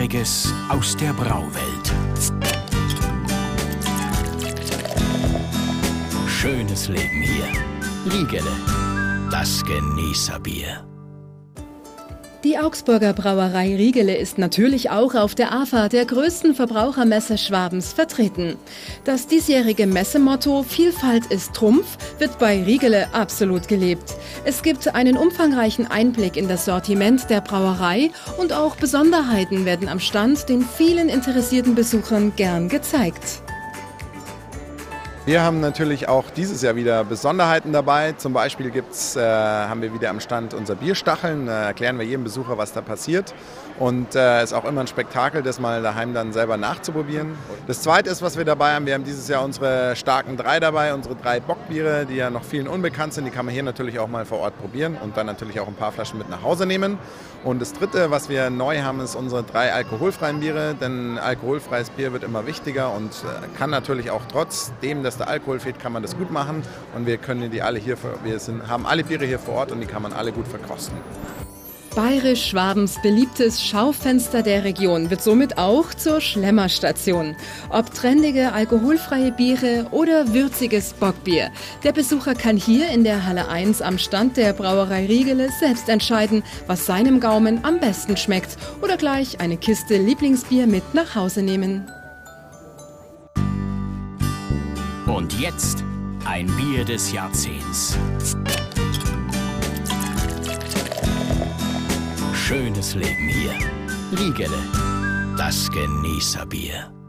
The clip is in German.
Bisjähriges aus der Brauwelt. Schönes Leben hier. Riegele, das Genießerbier. Die Augsburger Brauerei Riegele ist natürlich auch auf der AFA, der größten Verbrauchermesse Schwabens, vertreten. Das diesjährige Messemotto "Vielfalt ist Trumpf" wird bei Riegele absolut gelebt. Es gibt einen umfangreichen Einblick in das Sortiment der Brauerei und auch Besonderheiten werden am Stand den vielen interessierten Besuchern gern gezeigt. Wir haben natürlich auch dieses Jahr wieder Besonderheiten dabei. Zum Beispiel haben wir wieder am Stand unser Bierstacheln. Da erklären wir jedem Besucher, was da passiert. Und es ist auch immer ein Spektakel, das mal daheim dann selber nachzuprobieren. Das Zweite ist, was wir dabei haben, wir haben dieses Jahr unsere starken 3 dabei, unsere 3 Bockbiere, die ja noch vielen unbekannt sind. Die kann man hier natürlich auch mal vor Ort probieren und dann natürlich auch ein paar Flaschen mit nach Hause nehmen. Und das Dritte, was wir neu haben, ist unsere 3 alkoholfreien Biere. Denn alkoholfreies Bier wird immer wichtiger und kann natürlich auch trotzdem, dass der Alkohol fehlt, kann man das gut machen. Und wir können die alle haben alle Biere hier vor Ort und die kann man alle gut verkosten. Bayerisch-Schwabens beliebtes Schaufenster der Region wird somit auch zur Schlemmerstation. Ob trendige alkoholfreie Biere oder würziges Bockbier. Der Besucher kann hier in der Halle 1 am Stand der Brauerei Riegele selbst entscheiden, was seinem Gaumen am besten schmeckt oder gleich eine Kiste Lieblingsbier mit nach Hause nehmen. Und jetzt ein Bier des Jahrzehnts. Schönes Leben hier. Riegele, das Genießerbier.